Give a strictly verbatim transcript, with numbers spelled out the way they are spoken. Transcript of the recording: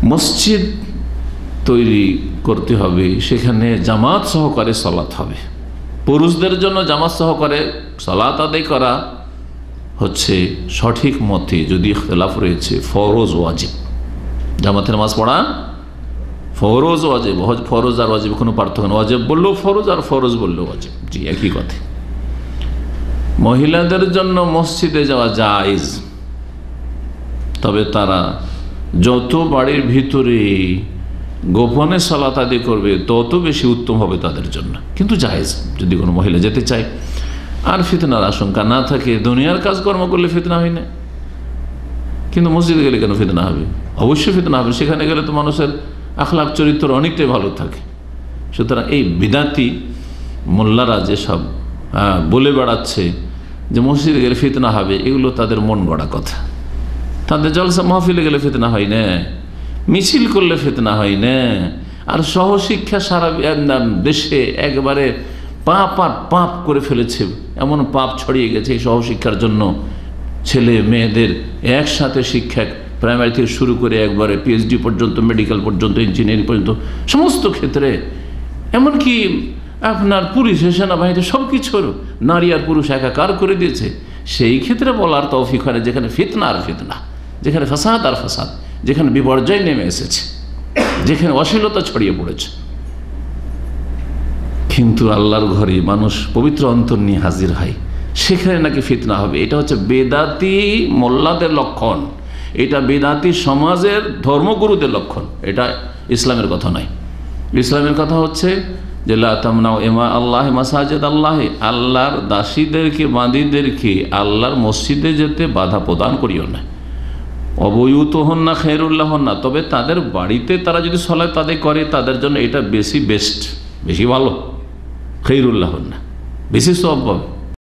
মসজিদ তৈরি করতে হবে, সেখানে জামাত সহকারে সালাত হবে। পুরুষদের জন্য জামাত সহকারে সালাত আদায় করা হচ্ছে সঠিক মতে, যদি ইখতিলাফ রয়েছে, ফরজ ওয়াজিব। জামাতের নামাজ পড়া ফরজ ওয়াজিব, ফরজ আর ওয়াজিব কোনো পার্থক্য নেই। ওয়াজিব বললেও ফরজ, আর ফরজ বললেও ওয়াজিব, জি একই কথা। মহিলাদের জন্য মসজিদে যাওয়া জায়েজ, তবে তারা যত বাড়ির ভিতরে গোপনে সালাত আদায় করবে তত বেশি উত্তম হবে তাদের জন্য, কিন্তু জায়েজ যদি কোনো মহিলা যেতে চায় আর ফিতনার আশঙ্কা না থাকে। দুনিয়ার কাজকর্ম করলে ফিতনা হয় না, কিন্তু মসজিদে গেলে কেন ফিতনা হবে? অবশ্যই ফিতনা হবে। সেখানে গেলে তো মানুষের আখলাক চরিত্র অনেকটাই ভালো থাকে। সুতরাং এই বিদাতি মোল্লারা যেসব বলে বেড়াচ্ছে যে মসজিদে গেলে ফিতনা হবে, এগুলো তাদের মন গড়া কথা। তাদের জলসা মাহফিলে গেলে ফিতনা হয় না, মিছিল করলে ফিতনা হয় না। আর সহশিক্ষা সারা দেশে একবারে পাপ আর পাপ করে ফেলেছে, এমন পাপ ছড়িয়ে গেছে এই সহশিক্ষার জন্য। ছেলে মেয়েদের একসাথে শিক্ষা, প্রাইমারি থেকে শুরু করে একবারে পিএইচডি পর্যন্ত, মেডিকেল পর্যন্ত, ইঞ্জিনিয়ারিং পর্যন্ত, সমস্ত ক্ষেত্রে, এমনকি আপনার পুলিশ, সেনাবাহিনী, সব কিছুর নারী আর পুরুষ একাকার করে দিয়েছে। সেই ক্ষেত্রে বলার তৌফিক হয়, যেখানে ফিতনা আর ফিতনা, যেখানে ফাসাদ আর ফাসাদ, যেখানে বিপর্যয় নেমে এসেছে, যেখানে অশ্লীলতা ছড়িয়ে পড়েছে। কিন্তু আল্লাহর ঘরে মানুষ পবিত্র অন্তর নিয়ে হাজির হয়, সেখানে নাকি ফিতনা হবে। এটা হচ্ছে বেদাতি মোল্লাদের লক্ষণ, এটা বেদাতি সমাজের ধর্মগুরুদের লক্ষণ। এটা ইসলামের কথা নয়। ইসলামের কথা হচ্ছে যে লা তামনাউ ইমা আল্লাহ মাসাজিদ আল্লাহ, আল্লাহর দাসীদেরকে, বান্দীদেরকে আল্লাহর মসজিদে যেতে বাধা প্রদান করিও না। অবয়ুত হন না, খেরুল্লাহ হন না, তবে তাদের বাড়িতে তারা যদি সালাত আদায় করে তাদের জন্য এটা বেশি বেস্ট, বেশি ভালো। খেরুল্লাহ হন না, বেশি সওয়াব পাবে।